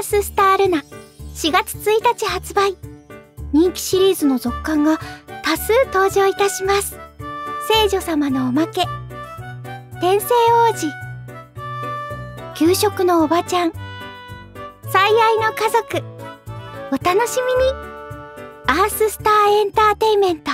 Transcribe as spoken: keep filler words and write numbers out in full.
ーススタールナしがつついたち発売。人気シリーズの続刊が多数登場いたします。聖女様のおまけ、天聖王子、給食のおばちゃん、最愛の家族。お楽しみに。アーススターエンターテイメント。